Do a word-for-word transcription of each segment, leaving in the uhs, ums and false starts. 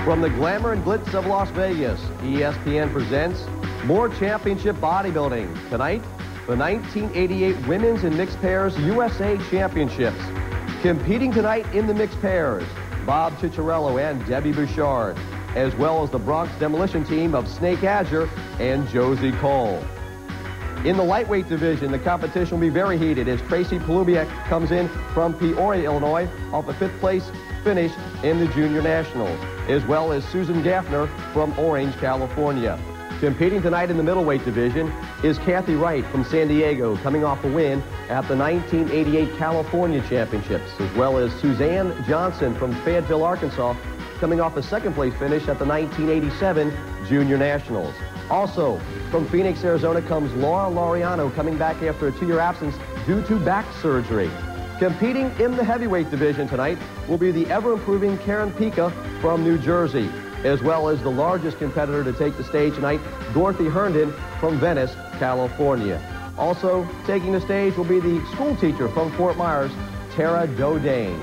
From the glamour and glitz of Las Vegas, E S P N presents more championship bodybuilding. Tonight, the nineteen eighty-eight Women's and Mixed Pairs U S A Championships. Competing tonight in the mixed pairs, Bob Cicciarello and Debbie Bouchard, as well as the Bronx Demolition Team of Snake Azure and Josie Cole. In the lightweight division, the competition will be very heated as Tracy Polubiak comes in from Peoria, Illinois, off a fifth place finish in the Junior Nationals, as well as Susan Gaffner from Orange, California. Competing tonight in the middleweight division is Kathy Wright from San Diego, coming off a win at the nineteen eighty-eight California Championships, as well as Suzanne Johnson from Fayetteville, Arkansas, coming off a second place finish at the nineteen eighty-seven Junior Nationals. Also, from Phoenix, Arizona comes Laura Laureano, coming back after a two-year absence due to back surgery. Competing in the heavyweight division tonight will be the ever-improving Karen Pica from New Jersey, as well as the largest competitor to take the stage tonight, Dorothy Herndon from Venice, California. Also taking the stage will be the school teacher from Fort Myers, Tara Dodane.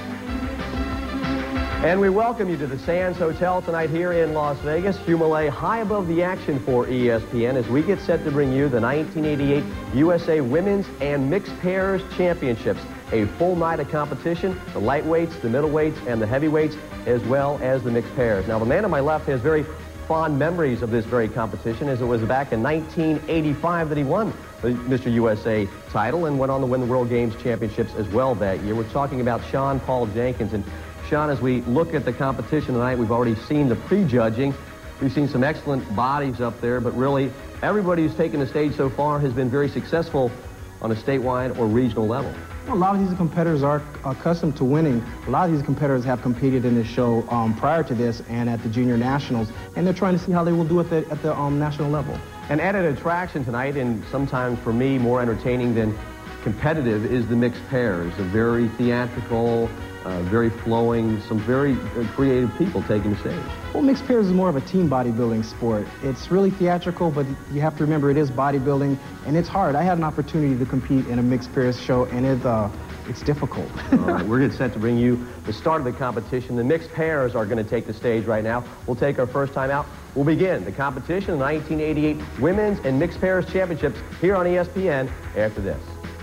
And we welcome you to the Sands Hotel tonight here in Las Vegas. Hugh Millay high above the action for E S P N as we get set to bring you the nineteen eighty-eight U S A Women's and Mixed Pairs Championships. A full night of competition, the lightweights, the middleweights, and the heavyweights, as well as the mixed pairs. Now, the man on my left has very fond memories of this very competition, as it was back in nineteen eighty-five that he won the Mister U S A title and went on to win the World Games Championships as well that year. We're talking about Sean Paul Jenkins. And Sean, as we look at the competition tonight, we've already seen the prejudging. We've seen some excellent bodies up there, but really everybody who's taken the stage so far has been very successful on a statewide or regional level. A lot of these competitors are accustomed to winning. A lot of these competitors have competed in this show um, prior to this and at the Junior Nationals, and they're trying to see how they will do at the, at the um, national level. An added attraction tonight, and sometimes for me more entertaining than competitive, is the mixed pairs. A very theatrical, uh, very flowing, some very uh, creative people taking the stage. Well, mixed pairs is more of a team bodybuilding sport. It's really theatrical, but you have to remember it is bodybuilding, and it's hard. I had an opportunity to compete in a mixed pairs show, and it, uh, it's difficult. All right, we're getting set to bring you the start of the competition. The mixed pairs are going to take the stage right now. We'll take our first time out. We'll begin the competition, the nineteen eighty-eight Women's and Mixed Pairs Championships here on E S P N after this.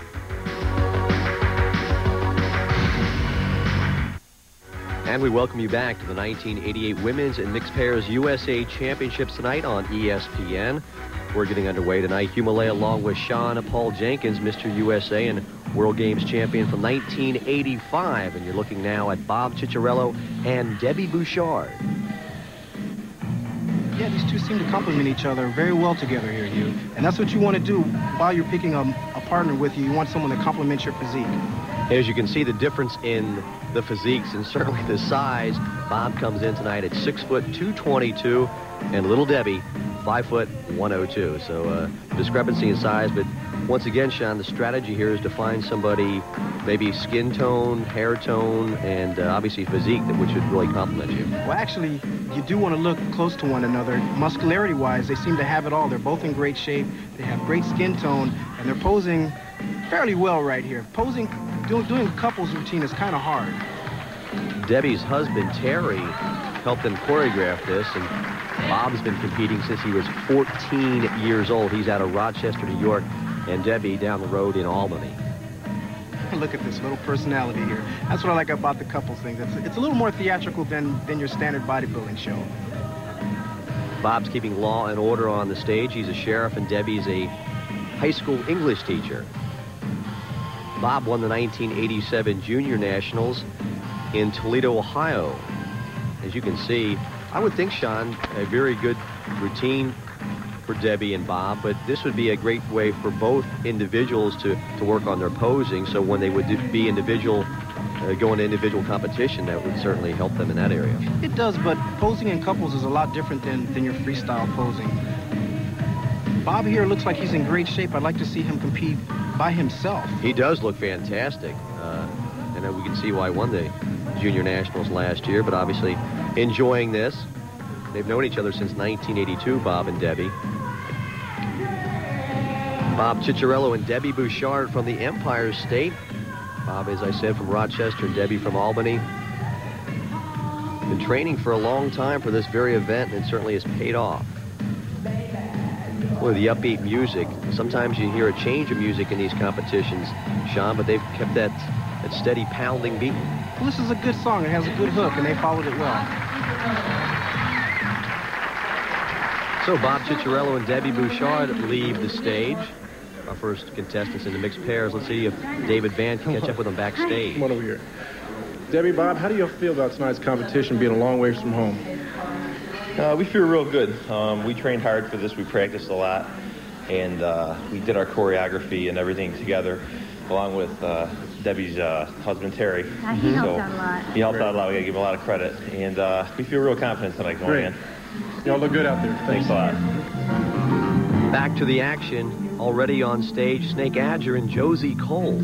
And we welcome you back to the nineteen eighty-eight Women's and Mixed Pairs U S A Championships tonight on E S P N. We're getting underway tonight. Hugh Millay along with Sean Paul Jenkins, Mister U S A and World Games champion from nineteen eighty-five. And you're looking now at Bob Cicciarello and Debbie Bouchard. Yeah, these two seem to complement each other very well together here, Hugh. And that's what you want to do while you're picking a, a partner with you. You want someone that complements your physique. As you can see, the difference in the physiques and certainly the size. Bob comes in tonight at six foot two twenty-two, and little Debbie five foot one oh two. So uh, discrepancy in size, but once again, Sean, the strategy here is to find somebody, maybe skin tone, hair tone, and uh, obviously physique, that which would really complement you. Well, actually, you do want to look close to one another. Muscularity-wise, they seem to have it all. They're both in great shape. They have great skin tone, and they're posing fairly well right here. Posing, do, doing a couples routine is kind of hard. Debbie's husband, Terry, helped them choreograph this, and Bob's been competing since he was fourteen years old. He's out of Rochester, New York, and Debbie down the road in Albany. Look at this little personality here. That's what I like about the couples thing. It's, it's a little more theatrical than, than your standard bodybuilding show. Bob's keeping law and order on the stage. He's a sheriff, and Debbie's a high school English teacher. Bob won the nineteen eighty-seven Junior Nationals in Toledo, Ohio. As you can see, I would think, Sean, a very good routine for Debbie and Bob, but this would be a great way for both individuals to, to work on their posing, so when they would do, be individual, uh, go into individual competition, that would certainly help them in that area. It does, but posing in couples is a lot different than, than your freestyle posing. Bob here looks like he's in great shape. I'd like to see him compete by himself. He does look fantastic, uh, and we can see why he won the Junior Nationals last year, but obviously enjoying this. They've known each other since nineteen eighty-two, Bob and Debbie. Bob Cicciarello and Debbie Bouchard from the Empire State. Bob, as I said, from Rochester, and Debbie from Albany. Been training for a long time for this very event, and it certainly has paid off. Boy, the upbeat music. Sometimes you hear a change of music in these competitions, Sean, but they've kept that, that steady pounding beat. Well, this is a good song. It has a good hook, and they followed it well. So Bob Cicciarello and Debbie Bouchard leave the stage. Our first contestants in the mixed pairs. Let's see if David Vann can catch up with them backstage. Come on over here. Debbie, Bob, how do you feel about tonight's competition being a long way from home? Uh, we feel real good. Um, we trained hard for this. We practiced a lot. And uh, we did our choreography and everything together, along with uh, Debbie's uh, husband, Terry. Yeah, he helped so out a lot. He helped out a lot. We got to give him a lot of credit. And uh, we feel real confident tonight going Great. in. Y'all look good out there. Thanks a lot. Back to the action. Already on stage, Snake Adger and Josie Cole.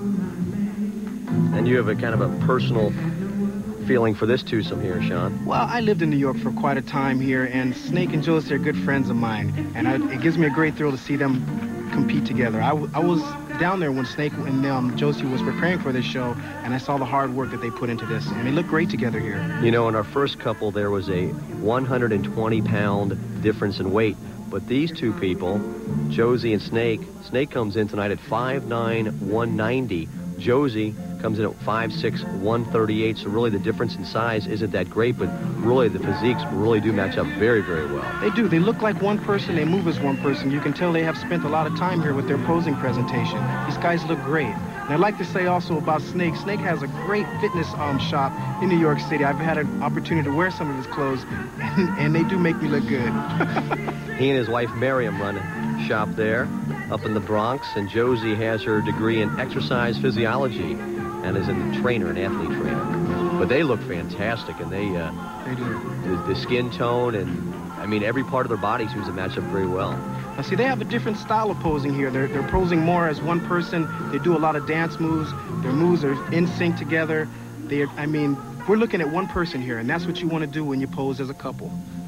And you have a kind of a personal feeling for this twosome here, Sean. Well, I lived in New York for quite a time here, and Snake and Josie are good friends of mine. And I, it gives me a great thrill to see them compete together. I, I was down there when Snake and um, Josie was preparing for this show, and I saw the hard work that they put into this, and they look great together here. You know, in our first couple, there was a one hundred twenty pound difference in weight. But these two people, Josie and Snake, Snake comes in tonight at five nine, one ninety. Josie comes in at five six, one thirty-eight. So really the difference in size isn't that great, but really the physiques really do match up very, very well. They do. They look like one person. They move as one person. You can tell they have spent a lot of time here with their posing presentation. These guys look great. And I'd like to say also about Snake. Snake has a great fitness um, shop in New York City. I've had an opportunity to wear some of his clothes, and, and they do make me look good. He and his wife Miriam run a shop there up in the Bronx, and Josie has her degree in exercise physiology and is a trainer, an athlete trainer. But they look fantastic, and they, uh, They do. the, the skin tone and, I mean, every part of their body seems to match up very well. Now, see, they have a different style of posing here. They're, they're posing more as one person. They do a lot of dance moves. Their moves are in sync together. They, I mean, we're looking at one person here, and that's what you want to do when you pose as a couple.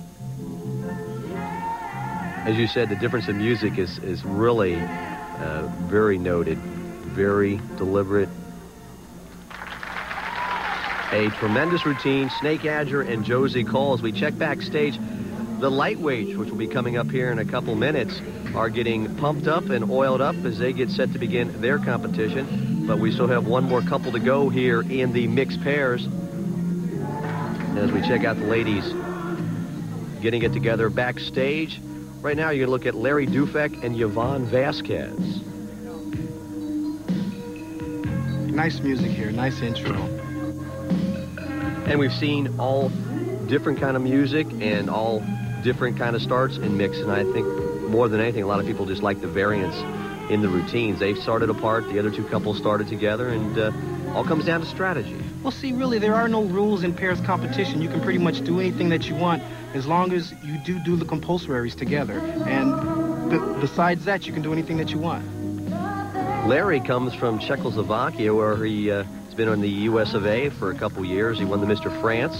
As you said, the difference in music is, is really uh, very noted, very deliberate. A tremendous routine. Snake Adger and Josie Cole. As we check backstage, the lightweights, which will be coming up here in a couple minutes, are getting pumped up and oiled up as they get set to begin their competition. But we still have one more couple to go here in the mixed pairs. As we check out the ladies getting it together backstage. Right now, you're going to look at Larry Dufek and Yvonne Vasquez. Nice music here. Nice intro. And we've seen all different kind of music and all different kind of starts in mix. And I think more than anything, a lot of people just like the variance in the routines. They've started apart. The other two couples started together, and uh, all comes down to strategy. Well, see, really, there are no rules in pairs competition. You can pretty much do anything that you want as long as you do do the compulsories together. And b besides that, you can do anything that you want. Larry comes from Czechoslovakia, where he uh, has been on the U S of A for a couple years. He won the Mister France.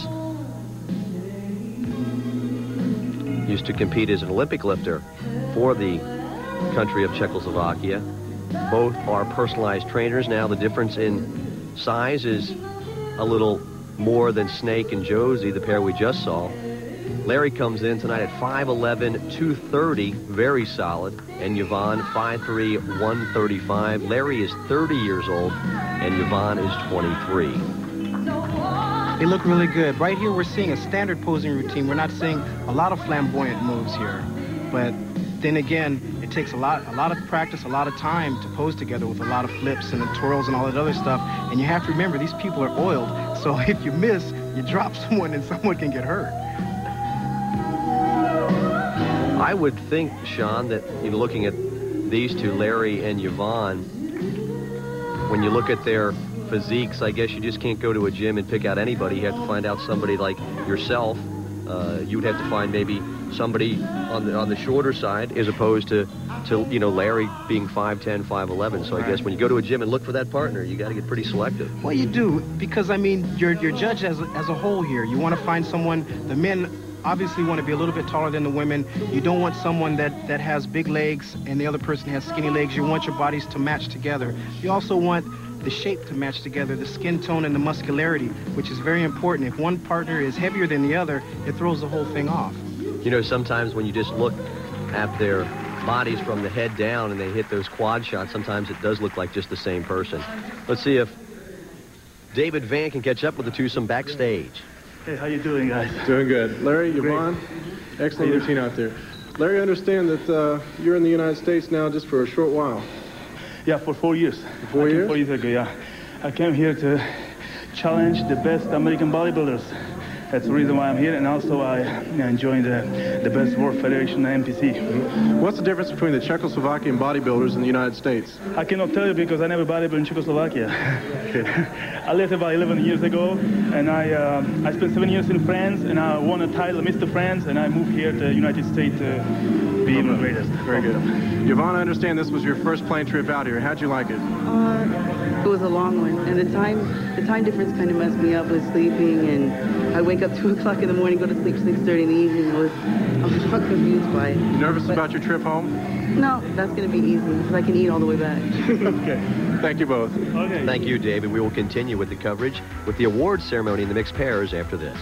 Used to compete as an Olympic lifter for the country of Czechoslovakia. Both are personalized trainers. Now the difference in size is a little more than Snake and Josie, the pair we just saw. Larry comes in tonight at five eleven, two thirty, very solid. And Yvonne, five three, one thirty-five. Larry is thirty years old, and Yvonne is twenty-three. They look really good. Right here, we're seeing a standard posing routine. We're not seeing a lot of flamboyant moves here. But then again, it takes a lot, a lot of practice, a lot of time to pose together with a lot of flips and the twirls and all that other stuff. And you have to remember, these people are oiled. So if you miss, you drop someone and someone can get hurt. I would think, Sean, that you know, looking at these two, Larry and Yvonne, when you look at their physiques, I guess you just can't go to a gym and pick out anybody. You have to find out somebody like yourself. Uh, you would have to find maybe somebody on the on the shorter side, as opposed to, to you know, Larry being five ten, five eleven. So I guess when you go to a gym and look for that partner, you got to get pretty selective. Well, you do, because, I mean, you're, you're judged as, as a whole here. You want to find someone, the men obviously want to be a little bit taller than the women. You don't want someone that, that has big legs and the other person has skinny legs. You want your bodies to match together. You also want the shape to match together, the skin tone and the muscularity, which is very important. If one partner is heavier than the other, it throws the whole thing off. You know, sometimes when you just look at their bodies from the head down and they hit those quad shots, sometimes it does look like just the same person. Let's see if David Van can catch up with the twosome backstage. Hey, how you doing, guys? Doing good. Larry, Yvonne, excellent routine out there. Larry, I understand that uh, you're in the United States now just for a short while. Yeah, for four years. For four I came years? Four years ago, yeah. I came here to challenge the best American bodybuilders. That's the reason why I'm here, and also I you know, joined the, the best world federation, the N P C. Mm-hmm. What's the difference between the Czechoslovakian bodybuilders and the United States? I cannot tell you because I never bodybuilded in Czechoslovakia. I left about eleven years ago, and I uh, I spent seven years in France, and I won a title, Mister France, and I moved here to the United States to be even the greatest. Very good. Yvonne, I understand this was your first plane trip out here. How'd you like it? Uh, it was a long one, and the time the time difference kind of messed me up with sleeping, and I wake up two o'clock in the morning, go to sleep six thirty in the evening. I was I was not confused by it. You nervous but, about your trip home? No, that's going to be easy because I can eat all the way back. Okay. Thank you both. Okay. Thank you, David. We will continue with the coverage with the awards ceremony in the mixed pairs after this.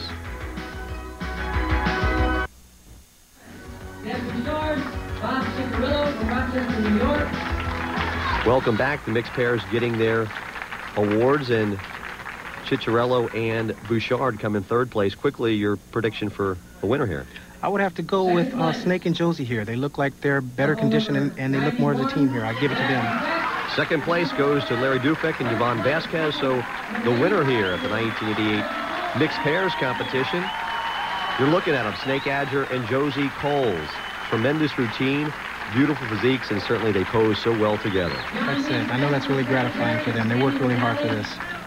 Welcome back. The mixed pairs getting their awards, and Ciccarello and Bouchard come in third place. Quickly, your prediction for the winner here? I would have to go with uh, Snake and Josie here. They look like they're better conditioned, and, and they look more as a team here. I give it to them. Second place goes to Larry Dufek and Yvonne Vasquez. So the winner here at the nineteen eighty-eight mixed pairs competition, you're looking at them, Snake Adger and Josie Coles. Tremendous routine, beautiful physiques, and certainly they pose so well together. That's it. I know that's really gratifying for them. They work really hard for this.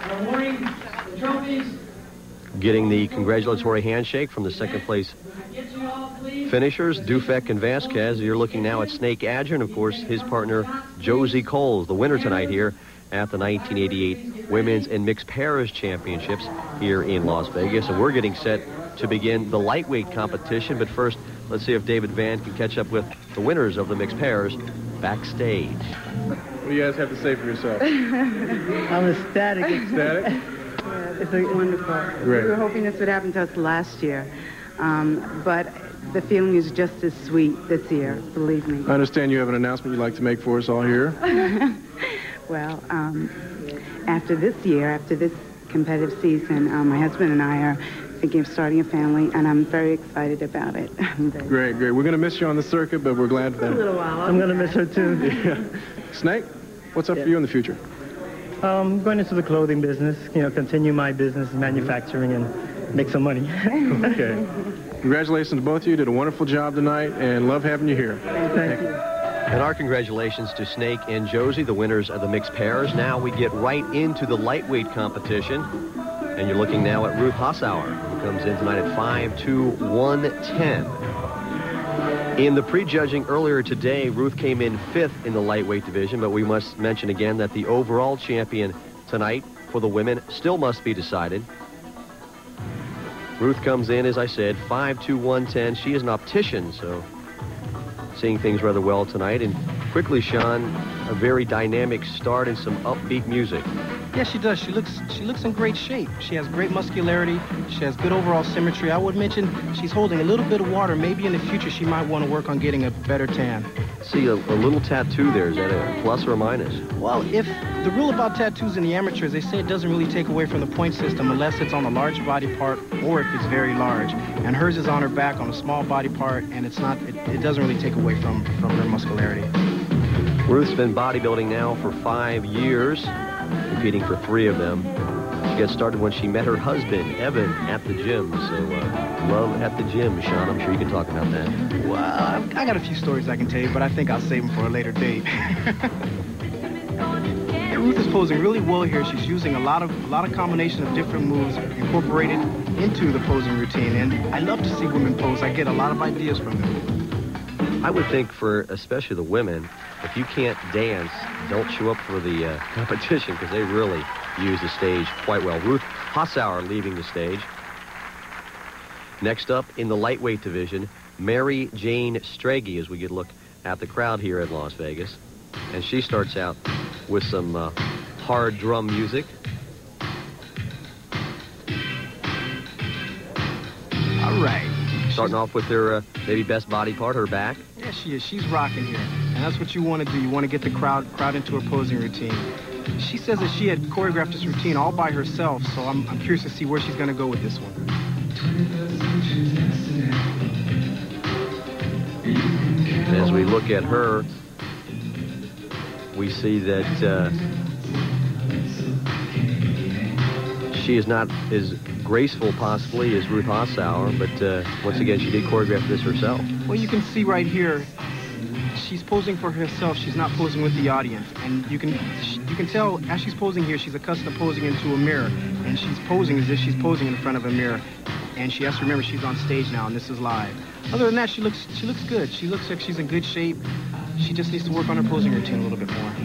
Getting the congratulatory handshake from the second place finishers, Dufek and Vasquez. You're looking now at Snake Adger and, of course, his partner, Josie Coles, the winner tonight here at the nineteen eighty-eight Women's and Mixed Pairs Championships here in Las Vegas. And we're getting set to begin the lightweight competition. But first, let's see if David Van can catch up with the winners of the mixed pairs backstage. What do you guys have to say for yourself? I'm ecstatic. Ecstatic? Yeah, it's a wonderful. Great. We were hoping this would happen to us last year, um, but the feeling is just as sweet this year, believe me. I understand you have an announcement you'd like to make for us all here. Well, um, after this year, after this competitive season, um, my husband and I are thinking of starting a family, and I'm very excited about it. Great, great. We're going to miss you on the circuit, but we're glad that... A little while. I'm going to miss her too. Yeah. Snake, what's up Yeah. for you in the future? Um, going into the clothing business, you know, continue my business, manufacturing, and make some money. Okay. Congratulations to both of you. You did a wonderful job tonight, and love having you here. Thank you. And our congratulations to Snake and Josie, the winners of the mixed pairs. Now we get right into the lightweight competition. And you're looking now at Ruth Hassauer, who comes in tonight at five two, one ten. In the prejudging earlier today, Ruth came in fifth in the lightweight division, but we must mention again that the overall champion tonight for the women still must be decided. Ruth comes in, as I said, five two, one ten. She is an optician, so seeing things rather well tonight. And quickly, Sean, a very dynamic start and some upbeat music. Yeah, she does. She looks she looks in great shape. She has great muscularity. She has good overall symmetry. I would mention she's holding a little bit of water. Maybe in the future she might want to work on getting a better tan. See, a, a little tattoo there. Is that a plus or a minus? Well, if the rule about tattoos in the amateurs, they say it doesn't really take away from the point system unless it's on a large body part or if it's very large. And hers is on her back on a small body part, and it's not. It, it doesn't really take away from from her muscularity. Ruth's been bodybuilding now for five years, competing for three of them. She got started when she met her husband, Evan, at the gym. So, uh, love at the gym, Sean. I'm sure you can talk about that. Well, I've, I got a few stories I can tell you, but I think I'll save them for a later date. And Ruth is posing really well here. She's using a lot of a lot of combination of different moves incorporated into the posing routine. And I love to see women pose. I get a lot of ideas from them. I would think for especially the women, if you can't dance, don't show up for the uh, competition because they really use the stage quite well. Ruth Hassauer leaving the stage. Next up in the lightweight division, Mary Jane Strage, as we get a look at the crowd here in Las Vegas. And she starts out with some uh, hard drum music. All right. Starting off with her uh, maybe best body part, her back. Yeah, she is. She's rocking here. And that's what you want to do. You want to get the crowd crowd into her posing routine. She says that she had choreographed this routine all by herself, so I'm, I'm curious to see where she's going to go with this one. As we look at her, we see that uh, she is not as graceful, possibly, as Ruth Hossauer, but uh, once again, she did choreograph this herself. Well, you can see right here, she's posing for herself. She's not posing with the audience, and you can you can tell as she's posing here, she's accustomed to posing into a mirror, and she's posing as if she's posing in front of a mirror. And she has to remember she's on stage now, and this is live. Other than that, she looks she looks good. She looks like she's in good shape. She just needs to work on her posing routine a little bit more.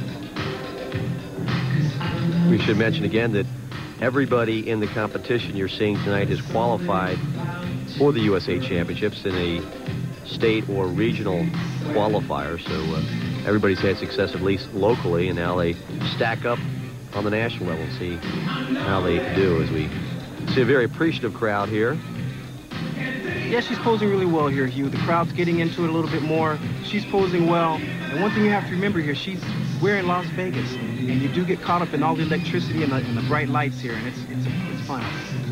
We should mention again that everybody in the competition you're seeing tonight is qualified for the U S A Championships in a state or regional qualifier. So uh, everybody's had success at least locally, and now they stack up on the national level and see how they do as we see a very appreciative crowd here. Yeah, she's posing really well here, Hugh. The crowd's getting into it a little bit more. She's posing well. And one thing you have to remember here, she's we're in Las Vegas, and you do get caught up in all the electricity and the, and the bright lights here, and it's it's it's fun.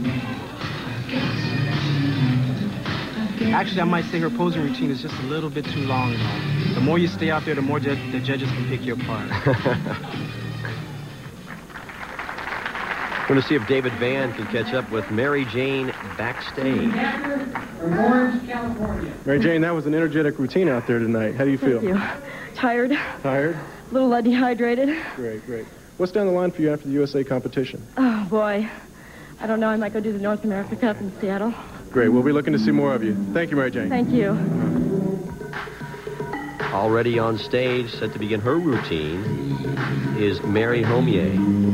Actually, I might say her posing routine is just a little bit too long. Though. The more you stay out there, the more ju the judges can pick you apart. We're going to see if David Vann can catch up with Mary Jane backstage. From Orange, California. Mary Jane, that was an energetic routine out there tonight. How do you feel? Thank you. Tired. Tired? A little uh, dehydrated. Great, great. What's down the line for you after the U S A competition? Oh, boy. I don't know. I might go do the North America Cup in Seattle. Great. We'll be looking to see more of you. Thank you, Mary Jane. Thank you. Already on stage, set to begin her routine, is Mary Homier.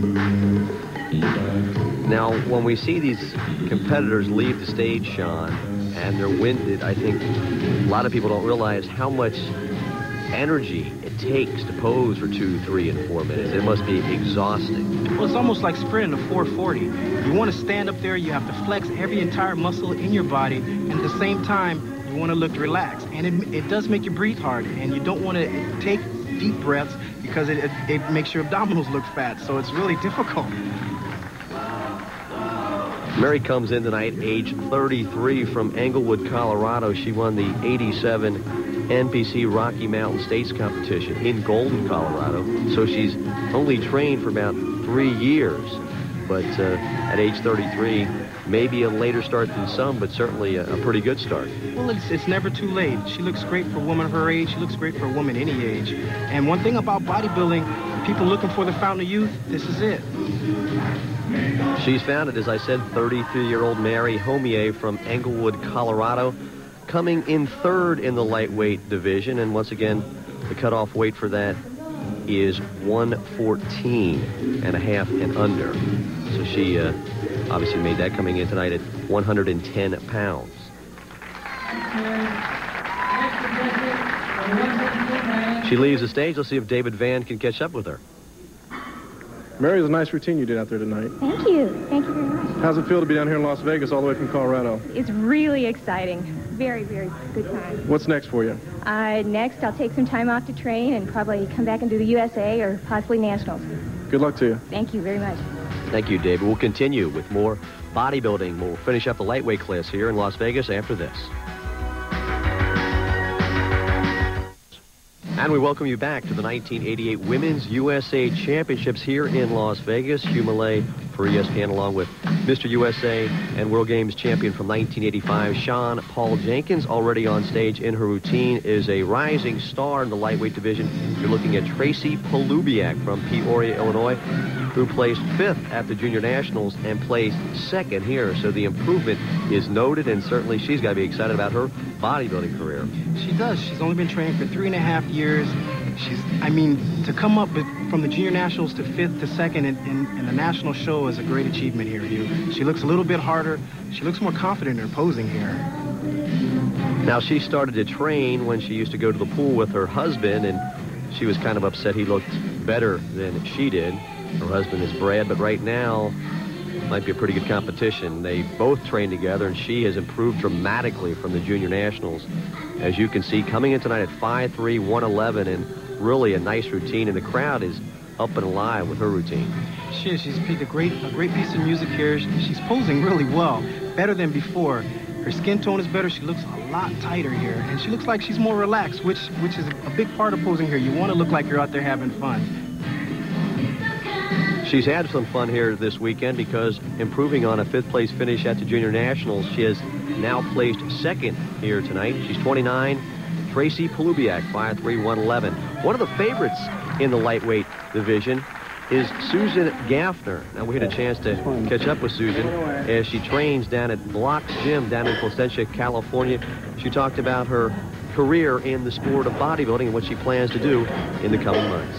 Now, when we see these competitors leave the stage, Sean, and they're winded, I think a lot of people don't realize how much energy it takes to pose for two, three, and four minutes. It must be exhausting. Well, it's almost like sprinting a four forty. You want to stand up there, you have to flex every entire muscle in your body, and at the same time, you want to look relaxed. And it, it does make you breathe hard, and you don't want to take deep breaths because it, it, it makes your abdominals look fat, so it's really difficult. Mary comes in tonight, age thirty-three, from Englewood, Colorado. She won the eighty-seven N P C Rocky Mountain States competition in Golden, Colorado. So she's only trained for about three years. But uh, at age thirty-three, maybe a later start than some, but certainly a, a pretty good start. Well, it's, it's never too late. She looks great for a woman her age. She looks great for a woman any age. And one thing about bodybuilding, people looking for the fountain of youth, this is it. She's found it, as I said, thirty-three-year-old Mary Homier from Englewood, Colorado, coming in third in the lightweight division. And once again, the cutoff weight for that is one fourteen and a half and under. So she uh, obviously made that coming in tonight at one hundred ten pounds. She leaves the stage. Let's see if David Vann can catch up with her. Mary, it was a nice routine you did out there tonight. Thank you. Thank you very much. How's it feel to be down here in Las Vegas all the way from Colorado? It's really exciting. Very, very good time. What's next for you? Uh, next, I'll take some time off to train and probably come back and do the U S A or possibly Nationals. Good luck to you. Thank you very much. Thank you, David. We'll continue with more bodybuilding. We'll finish up the lightweight class here in Las Vegas after this. And we welcome you back to the nineteen eighty-eight Women's U S A Championships here in Las Vegas. Hugh Millay for E S P N, along with Mister U S A and World Games champion from nineteen eighty-five, Sean Paul Jenkins. Already on stage in her routine is a rising star in the lightweight division. You're looking at Tracy Polubiak from Peoria, Illinois, who placed fifth at the Junior Nationals and placed second here. So the improvement is noted, and certainly she's got to be excited about her bodybuilding career. She does. She's only been training for three and a half years. She's, I mean, to come up with, from the Junior Nationals to fifth to second in, in, in the national show is a great achievement here, Hugh. She looks a little bit harder. She looks more confident in her posing here. Now, she started to train when she used to go to the pool with her husband, and she was kind of upset he looked better than she did. Her husband is Brad, but right now might be a pretty good competition. They both train together, and she has improved dramatically from the junior nationals. As you can see, coming in tonight at five three, one eleven, and really a nice routine, and the crowd is up and alive with her routine. She is. She's picked a great, a great piece of music here. She's posing really well, better than before. Her skin tone is better. She looks a lot tighter here, and she looks like she's more relaxed, which, which is a big part of posing here. You want to look like you're out there having fun. She's had some fun here this weekend because improving on a fifth place finish at the Junior Nationals, she has now placed second here tonight. She's twenty-nine. Tracy Polubiak, five three, one eleven. One of the favorites in the lightweight division is Susan Gaffner. Now, we had a chance to catch up with Susan as she trains down at Block's Gym down in Placentia, California. She talked about her career in the sport of bodybuilding and what she plans to do in the coming months.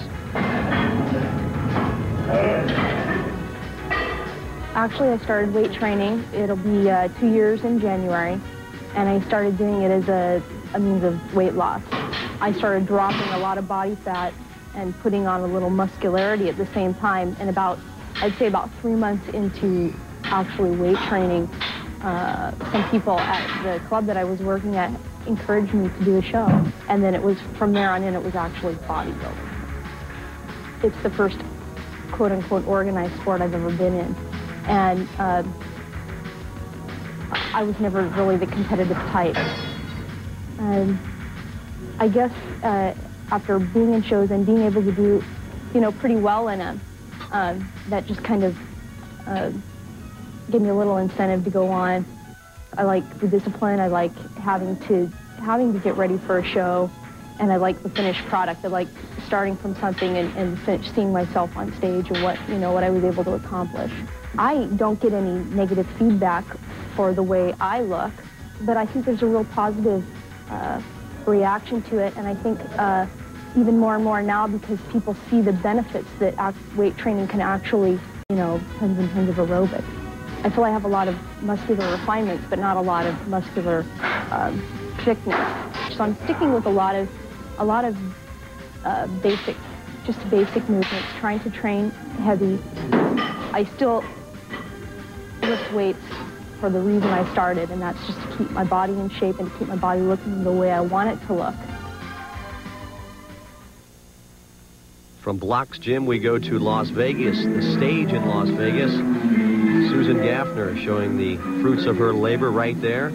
Actually, I started weight training. It'll be uh, two years in January, and I started doing it as a, a means of weight loss. I started dropping a lot of body fat and putting on a little muscularity at the same time, and about, I'd say about three months into actually weight training, uh, some people at the club that I was working at encouraged me to do a show, and then it was, from there on in, it was actually bodybuilding. It's the first quote-unquote organized sport I've ever been in. And uh, I was never really the competitive type. And I guess uh, after being in shows and being able to do, you know, pretty well in them, uh, that just kind of uh, gave me a little incentive to go on. I like the discipline. I like having to having to get ready for a show, and I like the finished product. I like starting from something and, and finish, seeing myself on stage and what, you know, what I was able to accomplish. I don't get any negative feedback for the way I look, but I think there's a real positive uh, reaction to it, and I think uh, even more and more now because people see the benefits that act weight training can actually, you know, tons and tons of aerobics. I feel I have a lot of muscular refinements, but not a lot of muscular um, thickness. So I'm sticking with a lot of, a lot of uh, basic, just basic movements, trying to train heavy. I still lift weights for the reason I started, and that's just to keep my body in shape and to keep my body looking the way I want it to look. From Block's Gym, we go to Las Vegas, the stage in Las Vegas. Susan Gaffner showing the fruits of her labor right there.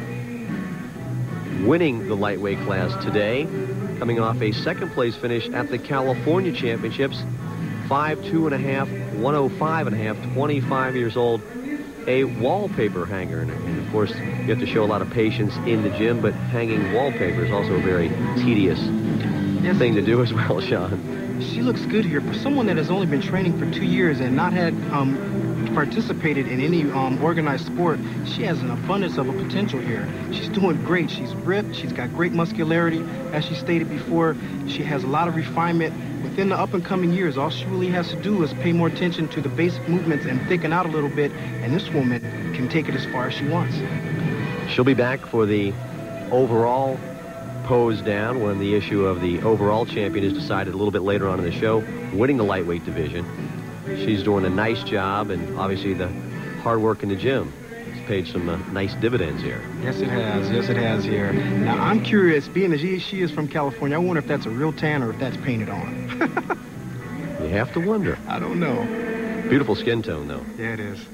Winning the lightweight class today, coming off a second place finish at the California Championships. five two and a half, one oh five and a half, twenty-five years old. A wallpaper hanger. And, and of course, you have to show a lot of patience in the gym, but hanging wallpaper is also a very tedious yes. thing to do as well, Sean. She looks good here. For someone that has only been training for two years and not had um, participated in any um, organized sport, she has an abundance of a potential here. She's doing great. She's ripped. She's got great muscularity. As she stated before, she has a lot of refinement. Within the up-and-coming years, all she really has to do is pay more attention to the basic movements and thicken out a little bit, and this woman can take it as far as she wants. She'll be back for the overall pose down when the issue of the overall champion is decided a little bit later on in the show, winning the lightweight division. She's doing a nice job, and obviously the hard work in the gym has paid some uh, nice dividends here. Yes, it has. Yes, it has here. Now, I'm curious, being as she, she is from California, I wonder if that's a real tan or if that's painted on. You have to wonder. I don't know. Beautiful skin tone, though. Yeah, it is.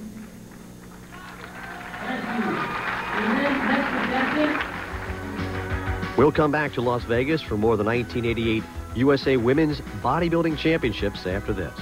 We'll come back to Las Vegas for more of the nineteen eighty-eight U S A Women's Bodybuilding Championships after this.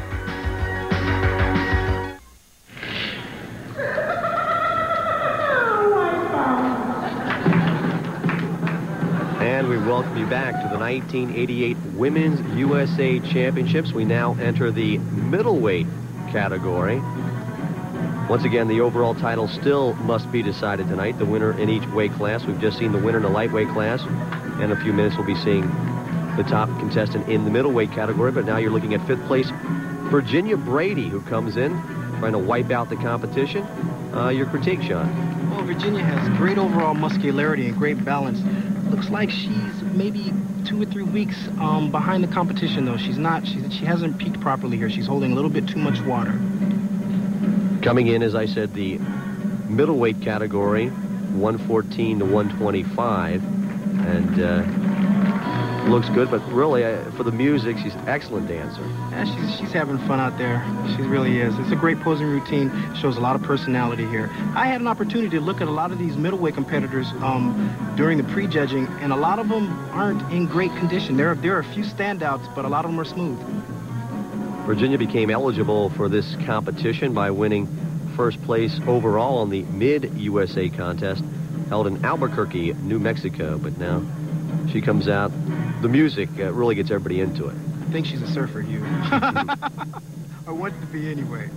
And we welcome you back to the nineteen eighty-eight Women's U S A Championships. We now enter the middleweight category. Once again, the overall title still must be decided tonight. The winner in each weight class. We've just seen the winner in the lightweight class. In a few minutes, we'll be seeing the top contestant in the middleweight category. But now you're looking at fifth place, Virginia Brady, who comes in trying to wipe out the competition. Uh, your critique, Sean? Well, Virginia has great overall muscularity and great balance. Looks like she's maybe two or three weeks um, behind the competition, though. She's not, she, she hasn't peaked properly here. She's holding a little bit too much water. Coming in, as I said, the middleweight category, one fourteen to one twenty-five, and uh, looks good, but really, uh, for the music, she's an excellent dancer. Yeah, she's, she's having fun out there. She really is. It's a great posing routine. Shows a lot of personality here. I had an opportunity to look at a lot of these middleweight competitors um, during the pre-judging, and a lot of them aren't in great condition. There are, there are a few standouts, but a lot of them are smooth. Virginia became eligible for this competition by winning first place overall on the Mid-U S A contest held in Albuquerque, New Mexico, but now she comes out. The music uh, really gets everybody into it. I think she's a surfer, Hugh. I want to be anyway.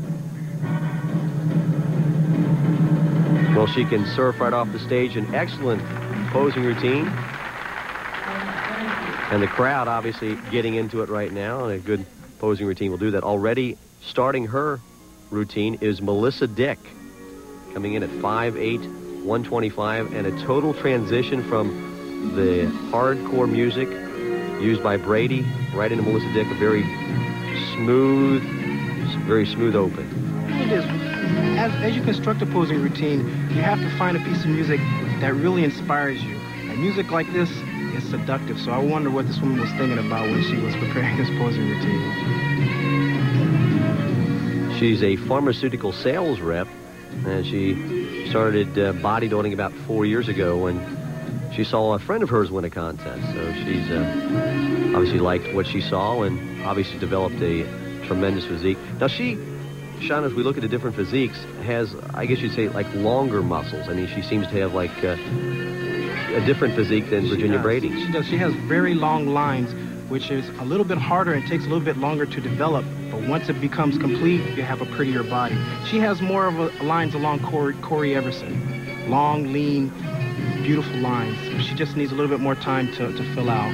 Well, she can surf right off the stage. An excellent posing routine. And the crowd obviously getting into it right now, and a good posing routine will do that. Already starting her routine is Melissa Dick, coming in at five eight, one twenty-five, and a total transition from the hardcore music used by Brady right into Melissa Dick, a very smooth, very smooth open. It is. As, as you construct a posing routine, you have to find a piece of music that really inspires you. And music like this is seductive, so I wonder what this woman was thinking about when she was preparing this posing routine. She's a pharmaceutical sales rep, and she started uh, bodybuilding about four years ago when she saw a friend of hers win a contest. So she's uh, obviously liked what she saw and obviously developed a tremendous physique. Now she, Sean, as we look at the different physiques, has, I guess you'd say, like longer muscles. I mean, she seems to have like uh, a different physique than Virginia does. Brady. She does. She has very long lines, which is a little bit harder and takes a little bit longer to develop. But once it becomes complete, you have a prettier body. She has more of a, lines along Corey, Corey Everson. Long, lean, beautiful lines. She just needs a little bit more time to, to fill out.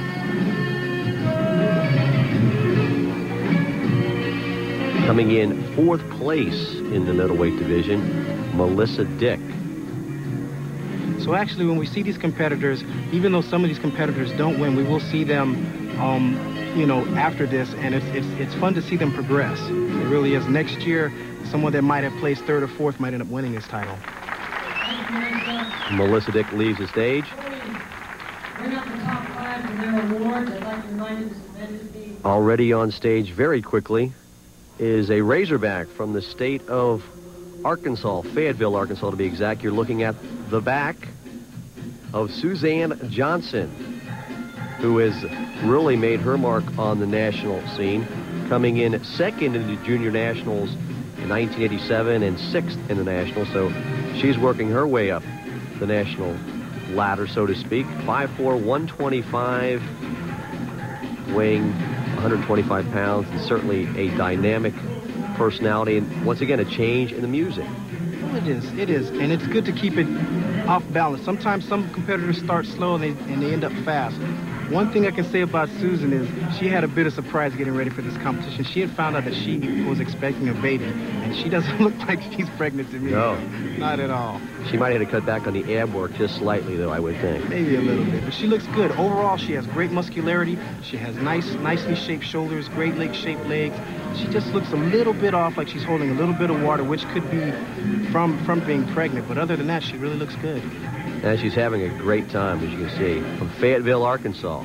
Coming in fourth place in the middleweight division, Melissa Dick. So actually, when we see these competitors, even though some of these competitors don't win, we will see them, um, you know, after this, and it's, it's, it's fun to see them progress. It really is. Next year, someone that might have placed third or fourth might end up winning his title. Melissa Dick leaves the stage. Bring up the top five for their awards. I'd like to remind you this event is being... Already on stage very quickly is a Razorback from the state of Arkansas, Fayetteville, Arkansas to be exact. You're looking at the back of Suzanne Johnson, who has really made her mark on the national scene, coming in second in the Junior Nationals in nineteen eighty-seven and sixth in the Nationals. So she's working her way up the national ladder, so to speak. five four, one twenty-five, weighing one hundred twenty-five pounds, and certainly a dynamic personality, and once again, a change in the music. Well, it is, it is, and it's good to keep it off balance. Sometimes some competitors start slow and they, and they end up fast. One thing I can say about Susan is she had a bit of surprise getting ready for this competition. She had found out that she was expecting a baby, and she doesn't look like she's pregnant to me. No. Not at all. She might have had to cut back on the ab work just slightly, though, I would think. Maybe a little bit, but she looks good. Overall, she has great muscularity. She has nice, nicely shaped shoulders, great leg-shaped legs. She just looks a little bit off, like she's holding a little bit of water, which could be from, from being pregnant. But other than that, she really looks good. And she's having a great time, as you can see, from Fayetteville, Arkansas.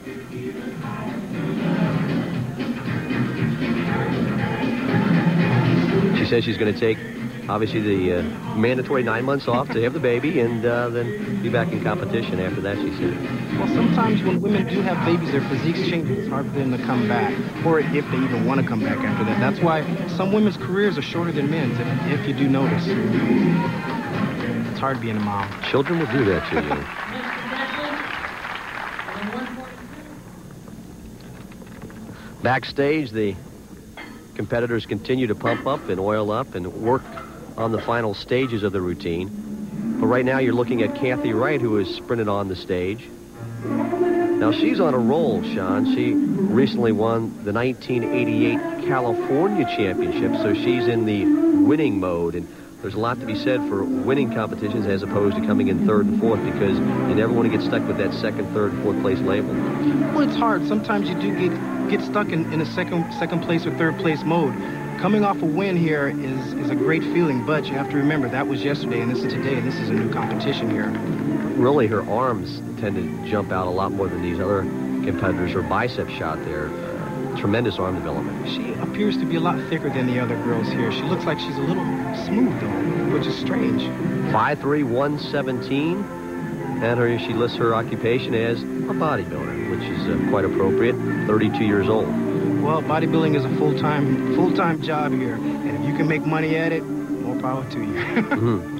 She says she's going to take, obviously, the uh, mandatory nine months off to have the baby and uh, then be back in competition after that, she said. Well, sometimes when women do have babies, their physiques change. It's hard for them to come back, or if they even want to come back after that. That's why some women's careers are shorter than men's, if, if you do notice. It's hard being a mom. Children will do that to you. Backstage, the competitors continue to pump up and oil up and work on the final stages of the routine. But right now you're looking at Kathy Wright, who is sprinted on the stage. Now she's on a roll, Sean. She recently won the nineteen eighty-eight California Championship, so she's in the winning mode. And there's a lot to be said for winning competitions as opposed to coming in third and fourth, because you never want to get stuck with that second, third, fourth place label. Well, it's hard. Sometimes you do get get stuck in, in a second second place or third place mode. Coming off a win here is, is a great feeling, but you have to remember that was yesterday and this is today, and this is a new competition here. Really, her arms tend to jump out a lot more than these other competitors. Her bicep shot there. Uh, tremendous arm development. She appears to be a lot thicker than the other girls here. She looks like she's a little smooth, though, which is strange. five three, one seventeen. And her, she lists her occupation as a bodybuilder, which is uh, quite appropriate. thirty-two years old. Well, bodybuilding is a full-time full-time job here, and if you can make money at it, more power to you. Mm-hmm.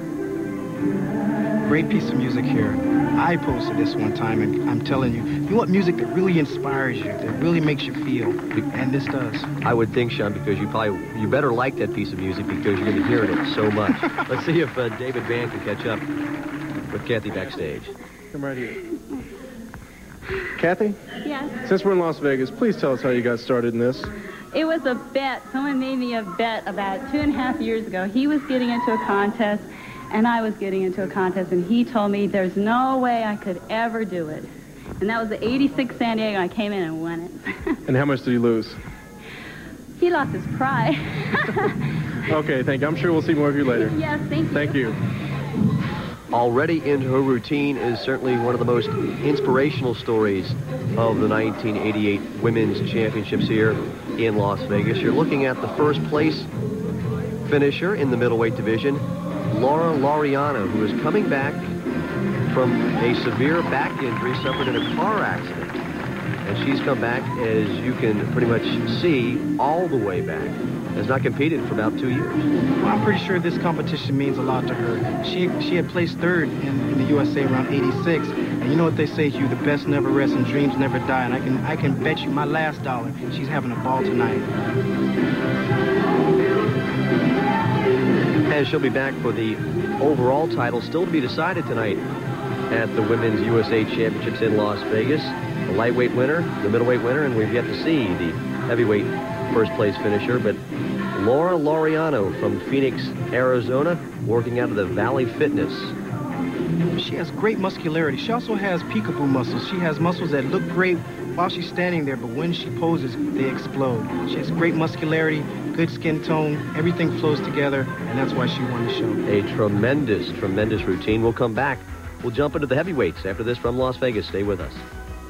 Great piece of music here. I posted this one time, and I'm telling you, you want music that really inspires you, that really makes you feel, and this does. I would think, Sean, because you probably, you better like that piece of music because you're going to hear it so much. Let's see if uh, David Van can catch up with Kathy backstage. Come right here. Kathy? Yes. Since we're in Las Vegas, please tell us how you got started in this. It was a bet. Someone made me a bet about two and a half years ago. He was getting into a contest, and I was getting into a contest, and he told me there's no way I could ever do it. And that was the eighty-six San Diego. I came in and won it. And how much did he lose? He lost his pride. Okay, thank you. I'm sure we'll see more of you later. Yes, thank you. Thank you. Already into her routine is certainly one of the most inspirational stories of the nineteen eighty-eight Women's Championships here in Las Vegas. You're looking at the first place finisher in the middleweight division, Laura Laureano, who is coming back from a severe back injury suffered in a car accident. And she's come back, as you can pretty much see, all the way back. Has not competed for about two years. Well, I'm pretty sure this competition means a lot to her. She she had placed third in, in the U S A around eighty-six, and you know what they say, Hugh, the best never rest and dreams never die, and I can I can bet you my last dollar she's having a ball tonight. And she'll be back for the overall title, still to be decided tonight at the Women's U S A Championships in Las Vegas. The lightweight winner, the middleweight winner, and we've yet to see the heavyweight first place finisher, but Laura Laureano from Phoenix, Arizona, working out of the Valley Fitness. She has great muscularity. She also has peekaboo muscles. She has muscles that look great while she's standing there, but when she poses, they explode. She has great muscularity, good skin tone, everything flows together, and that's why she won the show. A tremendous, tremendous routine. We'll come back. We'll jump into the heavyweights after this from Las Vegas. Stay with us.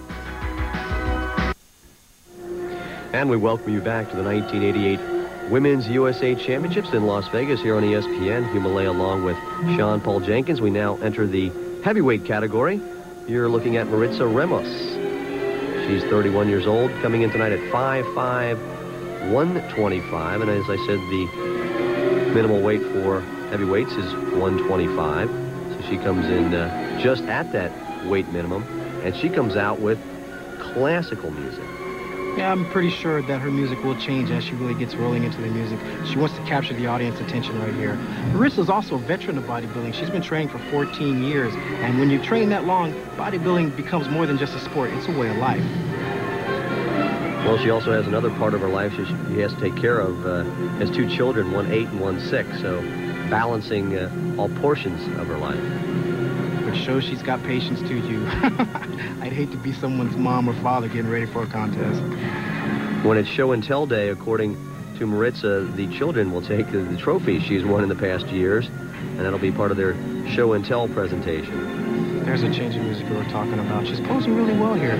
And we welcome you back to the nineteen eighty-eight Women's U S A Championships in Las Vegas here on E S P N. Hugh Malay along with Sean Paul Jenkins. We now enter the heavyweight category. You're looking at Maritza Ramos. She's thirty-one years old, coming in tonight at five five, one twenty-five. And as I said, the minimal weight for heavyweights is one twenty-five. So she comes in uh, just at that weight minimum. And she comes out with classical music. Yeah, I'm pretty sure that her music will change as she really gets rolling into the music. She wants to capture the audience attention right here. Marissa's also a veteran of bodybuilding. She's been training for fourteen years. And when you train that long, bodybuilding becomes more than just a sport. It's a way of life. Well, she also has another part of her life she has to take care of. Uh, has two children, one eight and one six. So balancing uh, all portions of her life. Which shows she's got patience too, you. I'd hate to be someone's mom or father getting ready for a contest. When it's show and tell day, according to Maritza, the children will take the, the trophies she's won in the past years, and that'll be part of their show and tell presentation. There's a change in music we were talking about. She's posing really well here.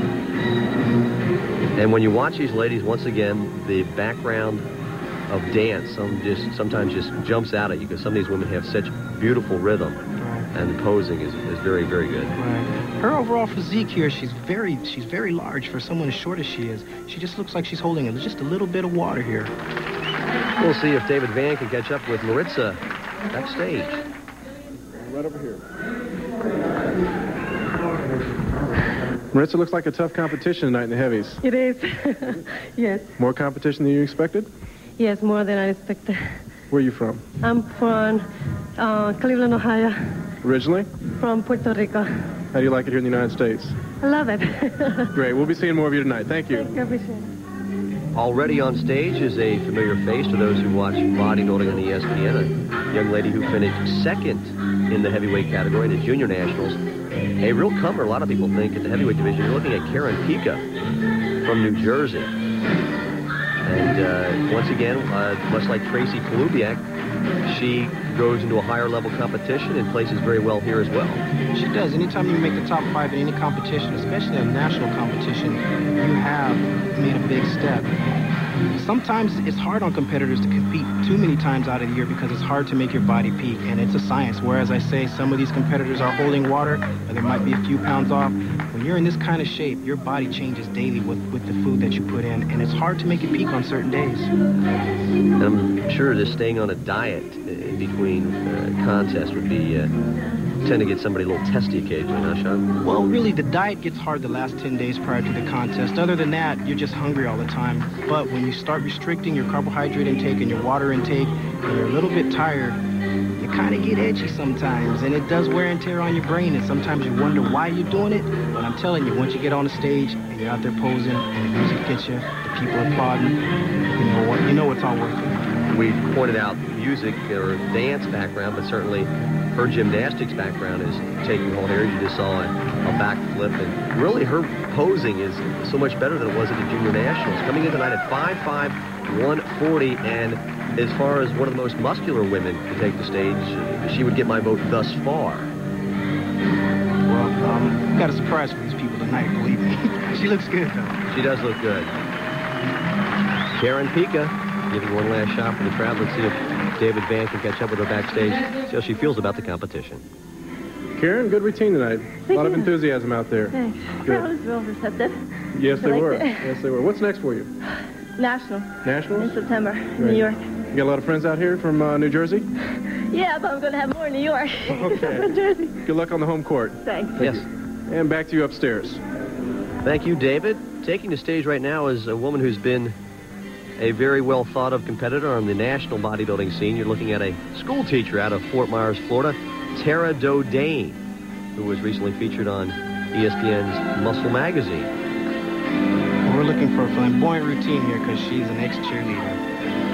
And when you watch these ladies, once again, the background of dance some just sometimes just jumps out at you, because some of these women have such beautiful rhythm. And the posing is, is very, very good. Right. Her overall physique here, she's very she's very large for someone as short as she is. She just looks like she's holding just a little bit of water here. We'll see if David Van can catch up with Maritza backstage. Right over here. Maritza, looks like a tough competition tonight in the heavies. It is. Yes. More competition than you expected? Yes, more than I expected. Where are you from? I'm from uh, Cleveland, Ohio. Originally? From Puerto Rico. How do you like it here in the United States? I love it. Great. We'll be seeing more of you tonight. Thank you. Thank you. I appreciate it. Already on stage is a familiar face to those who watch bodybuilding on E S P N, a young lady who finished second in the heavyweight category in the Junior Nationals. A real comer, a lot of people think, in the heavyweight division. You're looking at Karen Pica from New Jersey. And uh, once again, uh, much like Tracy Polubiak, she goes into a higher level competition and places very well here as well. She does. Anytime you make the top five in any competition, especially a national competition, you have made a big step. Sometimes it's hard on competitors to compete too many times out of the year because it's hard to make your body peak, and it's a science. Whereas I say some of these competitors are holding water, and there might be a few pounds off. When you're in this kind of shape, your body changes daily with, with the food that you put in, and it's hard to make it peak on certain days. And I'm sure that staying on a diet in between uh, contests would be uh, tend to get somebody a little testy occasionally, huh, Sean? Well, really, the diet gets hard the last ten days prior to the contest. Other than that, you're just hungry all the time. But when you start restricting your carbohydrate intake and your water intake, and you're a little bit tired, you kind of get edgy sometimes, and it does wear and tear on your brain, and sometimes you wonder why you're doing it. But I'm telling you, once you get on the stage and you're out there posing, and the music hits you, the people are applauding, you know what? You know it's all worth it. We pointed out music or dance background, but certainly her gymnastics background is taking hold here. You just saw a, a backflip, and really her posing is so much better than it was at the Junior Nationals. Coming in tonight at five five, one forty, and as far as one of the most muscular women to take the stage, she would get my vote thus far. Well, um, we've got a surprise for these people tonight, believe me. She looks good, though. She does look good. Karen Pica giving one last shot for the crowd. Let's see if David Vann can catch up with her backstage, see how she feels about the competition. Karen, good routine tonight. Thank a lot you. of enthusiasm out there. Thanks. Good. That was real receptive. Yes, they I liked were. it. Yes, they were. What's next for you? National. Nationals? In September in Right. New York. You got a lot of friends out here from uh, New Jersey? Yeah, but I'm going to have more in New York. Okay. New Jersey. Good luck on the home court. Thanks. Thank Yes. you. And back to you upstairs. Thank you, David. Taking the stage right now is a woman who's been a very well thought of competitor on the national bodybuilding scene. You're looking at a school teacher out of Fort Myers, Florida, Tara Dodane, who was recently featured on E S P N's Muscle Magazine. Well, we're looking for a flamboyant routine here because she's an ex-cheerleader.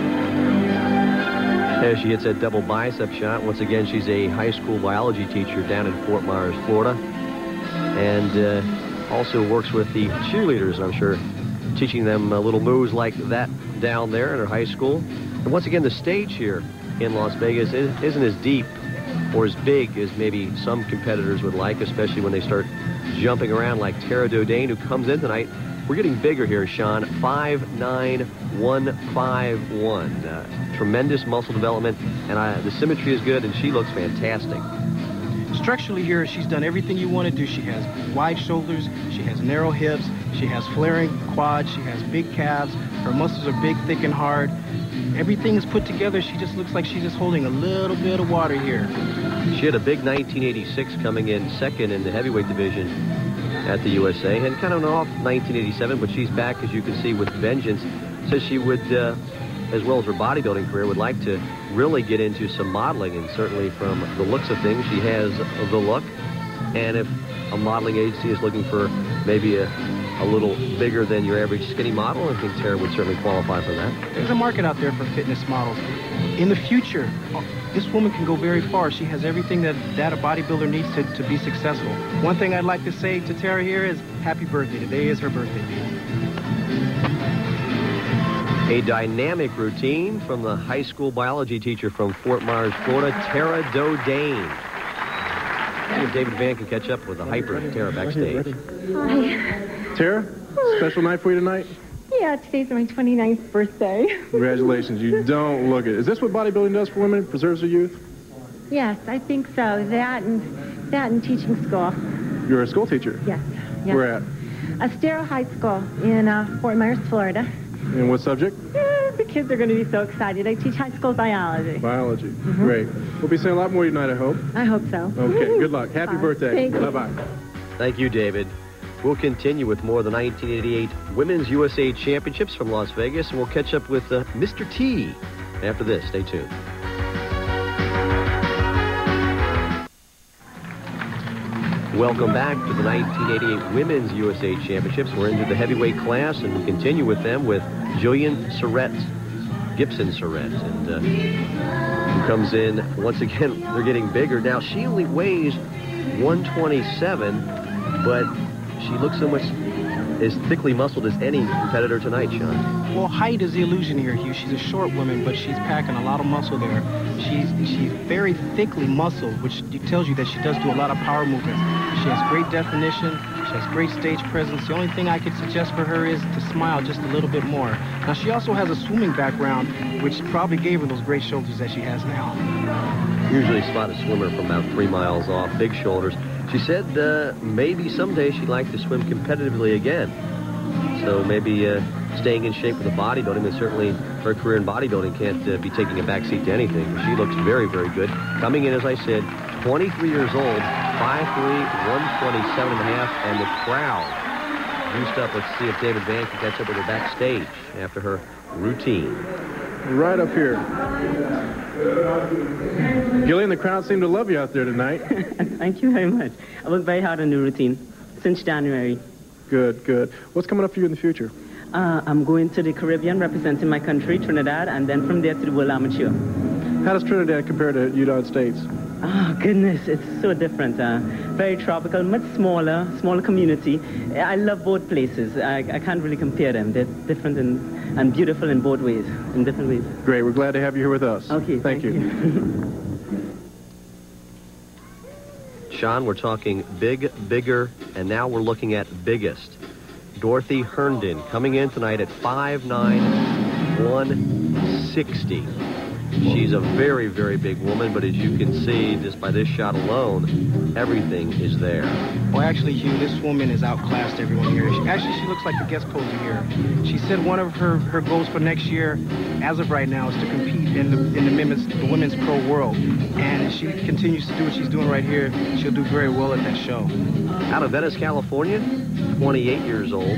As she hits that double bicep shot, once again, she's a high school biology teacher down in Fort Myers, Florida, and uh, also works with the cheerleaders, and I'm sure teaching them uh, little moves like that down there in her high school. And once again, the stage here in Las Vegas isn't as deep or as big as maybe some competitors would like, especially when they start jumping around like Tara Dodane, who comes in tonight. We're getting bigger here, Sean. five nine, one five one. Uh, tremendous muscle development, and I, the symmetry is good, and she looks fantastic. Structurally here, she's done everything you want to do. She has wide shoulders, she has narrow hips, she has flaring quads, she has big calves, her muscles are big, thick, and hard. Everything is put together. She just looks like she's just holding a little bit of water here. She had a big nineteen eighty-six coming in second in the heavyweight division at the U S A, and kind of an off nineteen eighty-seven, but she's back, as you can see, with vengeance. Says she would, uh, as well as her bodybuilding career, would like to really get into some modeling, and certainly from the looks of things, she has the look. And if a modeling agency is looking for maybe a, a little bigger than your average skinny model, I think Tara would certainly qualify for that. There's a market out there for fitness models. In the future, this woman can go very far. She has everything that, that a bodybuilder needs to, to be successful. One thing I'd like to say to Tara here is happy birthday. Today is her birthday. A dynamic routine from the high school biology teacher from Fort Myers, Florida, Tara Dodane. And David Vann can catch up with the hyper Tara backstage. Hi. Tara, special night for you tonight? Yeah, today's my twenty-ninth birthday. Congratulations. You don't look it. Is this what bodybuilding does for women? Preserves their youth? Yes, I think so. That and that and teaching school. You're a school teacher? Yes. yes. Where at? Estero High School in uh, Fort Myers, Florida. And what subject? Eh, the kids are going to be so excited. I teach high school biology. Biology. Mm-hmm. Great. We'll be seeing a lot more tonight, I hope. I hope so. Okay, good luck. Happy Bye. birthday. Thank you. Bye-bye. Thank you, David. We'll continue with more of the nineteen eighty-eight Women's U S A Championships from Las Vegas, and we'll catch up with uh, Mister T after this. Stay tuned. Welcome back to the nineteen eighty-eight Women's U S A Championships. We're into the heavyweight class, and we continue with them with Jillian Surratt, Gibson Surratt, and uh, who comes in, once again, they're getting bigger. Now, she only weighs one twenty-seven, but she looks so much as thickly muscled as any competitor tonight, Sean. Well, height is the illusion here, Hugh. She's a short woman, but she's packing a lot of muscle there. She's she's very thickly muscled, which tells you that she does do a lot of power movements. She has great definition. She has great stage presence. The only thing I could suggest for her is to smile just a little bit more. Now, she also has a swimming background, which probably gave her those great shoulders that she has now. Usually spot a swimmer from about three miles off, big shoulders. She said uh, maybe someday she'd like to swim competitively again. So maybe uh, staying in shape with the bodybuilding, and certainly her career in bodybuilding can't uh, be taking a backseat to anything. She looks very, very good. Coming in, as I said, twenty-three years old, five three, one twenty-seven and a half, and the crowd juiced up. Let's see if David Van can catch up with her backstage after her routine. Right up here. Gillian, the crowd seemed to love you out there tonight. Thank you very much. I worked very hard on the routine since January. Good, good. What's coming up for you in the future? Uh, I'm going to the Caribbean representing my country, Trinidad, and then from there to the World Amateur. How does Trinidad compare to the United States? Oh, goodness, it's so different. Uh, very tropical, much smaller, smaller community. I love both places. I, I can't really compare them. They're different and, and beautiful in both ways, in different ways. Great. We're glad to have you here with us. Okay, thank, thank you. you. Sean, we're talking big, bigger, and now we're looking at biggest. Dorothy Herndon coming in tonight at five nine, one sixty. She's a very, very big woman, but as you can see, just by this shot alone, everything is there. Well, actually, Hugh, this woman is outclassed everyone here. She, actually, she looks like the guest poser here. She said one of her, her goals for next year, as of right now, is to compete in the in the women's, the women's pro world. And if she continues to do what she's doing right here, she'll do very well at that show. Out of Venice, California, twenty-eight years old.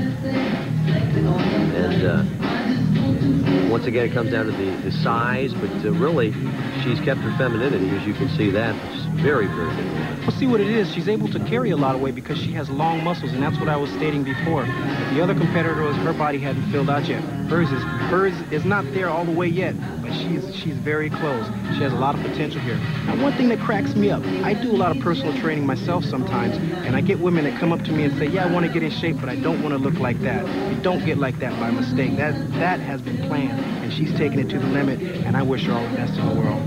And uh, once again, it comes down to the, the size, but uh, really, she's kept her femininity, as you can see that. It's very, very good. Well, see what it is. She's able to carry a lot of weight because she has long muscles, and that's what I was stating before. But the other competitor was her body hadn't filled out yet. Hers is hers is not there all the way yet, but she's she's very close. She has a lot of potential here. Now, one thing that cracks me up, I do a lot of personal training myself sometimes, and I get women that come up to me and say, "Yeah, I want to get in shape, but I don't want to look like that." You don't get like that by mistake. That that has been planned, and she's taken it to the limit, and I wish her all the best in the world.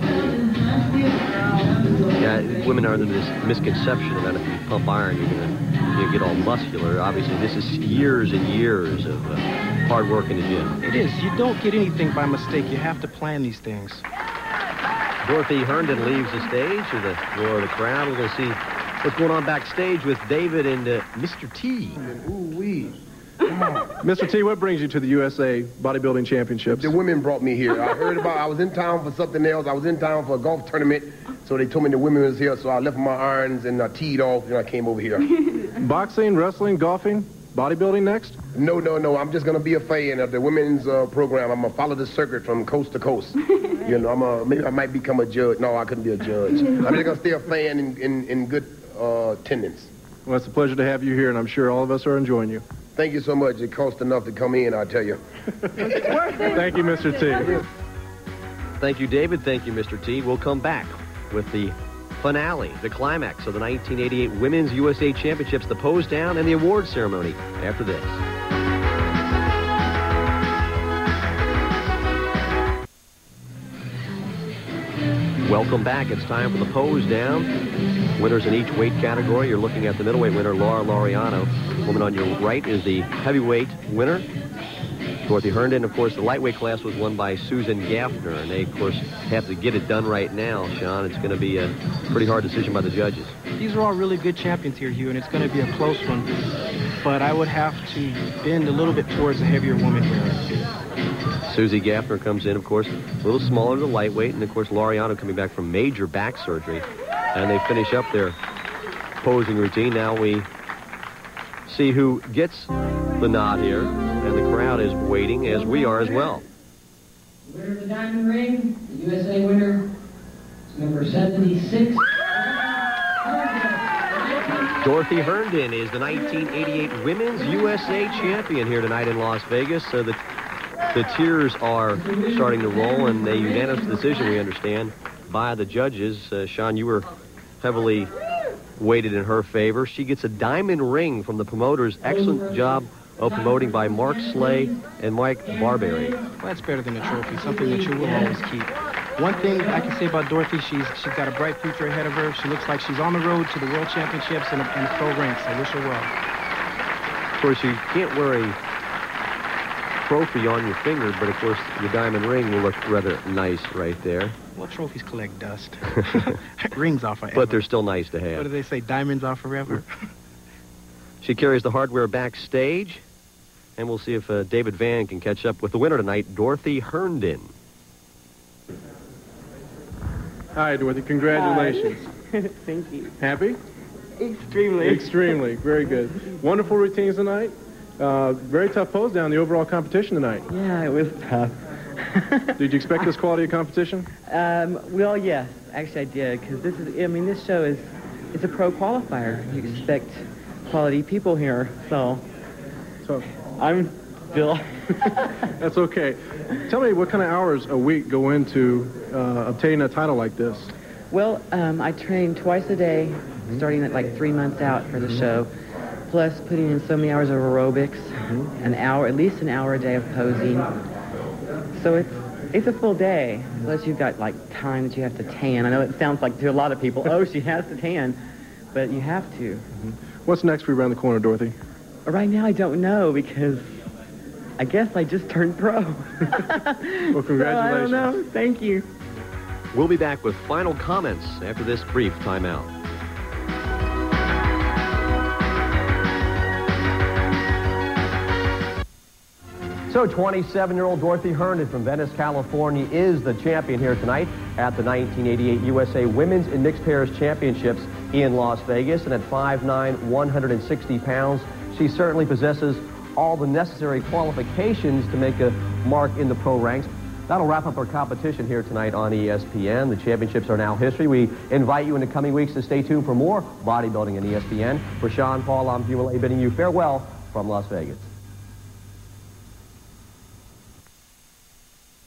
Yeah, women are under this misconception that if you pump iron, you're going to you get all muscular. Obviously, this is years and years of uh, hard work in the gym. It is. You don't get anything by mistake. You have to plan these things. Dorothy Herndon leaves the stage to the roar of the crowd. We're going to see what's going on backstage with David and uh, Mister T. Ooh-wee. Mister T, what brings you to the U S A Bodybuilding Championships? The women brought me here. I heard about, I was in town for something else. I was in town for a golf tournament, so they told me the women was here, so I left my irons and I teed off, and I came over here. Boxing, wrestling, golfing, bodybuilding next? No, no, no. I'm just going to be a fan of the women's uh, program. I'm going to follow the circuit from coast to coast. You know, I'm a, maybe I might become a judge. No, I couldn't be a judge. I'm just going to stay a fan in, in, in good uh, attendance. Well, it's a pleasure to have you here, and I'm sure all of us are enjoying you. Thank you so much. It cost enough to come in, I tell you. Thank you, Mister T. Thank you, David. Thank you, Mister T. We'll come back with the finale, the climax of the nineteen eighty-eight Women's U S A Championships, the pose down, and the award ceremony after this. Welcome back. It's time for the pose down. Winners in each weight category. You're looking at the middleweight winner, Laura Laureano. Woman on your right is the heavyweight winner, Dorothy Herndon. Of course, the lightweight class was won by Susan Gaffner, and they, of course, have to get it done right now, Sean. It's going to be a pretty hard decision by the judges. These are all really good champions here, Hugh, and it's going to be a close one. But I would have to bend a little bit towards the heavier woman here. Susie Gaffner comes in, of course, a little smaller than lightweight, and, of course, Laureano coming back from major back surgery. And they finish up their posing routine. Now we see who gets the nod here, and the crowd is waiting, as we are as well. The winner of the diamond ring, the U S A winner, is number seventy-six. Dorothy Herndon is the nineteen eighty-eight Women's U S A champion here tonight in Las Vegas. So the, the tears are starting to roll, and a unanimous decision, we understand, by the judges. Uh, Sean, you were heavily weighted in her favor. She gets a diamond ring from the promoters. Excellent job of promoting by Mark Slay and Mike Barberry. Well, that's better than a trophy, something that you will always keep. One thing I can say about Dorothy, she's she's got a bright future ahead of her. She looks like she's on the road to the World Championships and the, and the pro ranks. I wish her well. Of course, you can't wear a trophy on your finger, but of course, the diamond ring will look rather nice right there. Well, trophies collect dust. Rings are forever. But they're still nice to have. What do they say? Diamonds are forever. She carries the hardware backstage, and we'll see if uh, David Vann can catch up with the winner tonight, Dorothy Herndon. Hi, Dorothy. Congratulations. Hi. Thank you. Happy? Extremely. Extremely. Very good. Wonderful routines tonight. Uh, very tough pose down the overall competition tonight. Yeah, it was tough. Did you expect this quality of competition? Um, well, yes. Actually, I did, because this is, I mean, this show is, it's a pro qualifier. You expect quality people here, so, so I'm still... That's okay. Tell me, what kind of hours a week go into uh, obtaining a title like this? Well, um, I train twice a day, mm-hmm. starting at like three months out for the mm-hmm. show, plus putting in so many hours of aerobics, mm-hmm. an hour, at least an hour a day of posing. So it's it's a full day, unless you've got like time that you have to tan. I know it sounds like to a lot of people, oh, she has to tan, but you have to. Mm-hmm. What's next for you around the corner, Dorothy? Right now, I don't know, because I guess I just turned pro. Well, congratulations. So I don't know. Thank you. We'll be back with final comments after this brief timeout. So twenty-seven-year-old Dorothy Herndon from Venice, California is the champion here tonight at the nineteen eighty-eight U S A Women's and Mixed Pairs Championships in Las Vegas. And at five nine, one hundred sixty pounds, she certainly possesses all the necessary qualifications to make a mark in the pro ranks. That'll wrap up our competition here tonight on E S P N. The championships are now history. We invite you in the coming weeks to stay tuned for more bodybuilding on E S P N. For Sean Paul, I'm Hugh Millay, bidding you farewell from Las Vegas.